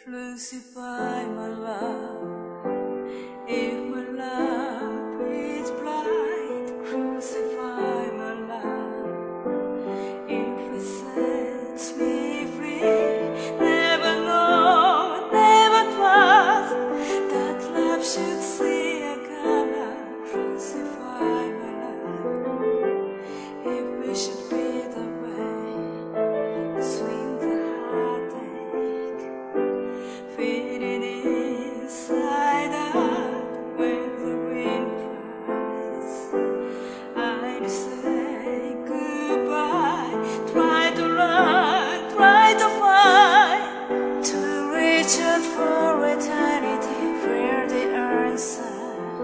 Crucify my love. If my love is blind, crucify my love. If it sets me free, never know, never trust that love should see a color. Crucify my love. If we should be the way, swing the heartache, feel it inside out when the wind cries. I'd say goodbye, try to run, try to find, to reach out for eternity, where the answer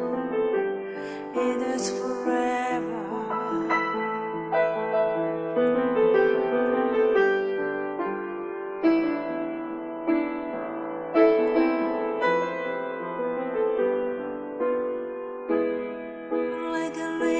it is forever. Like a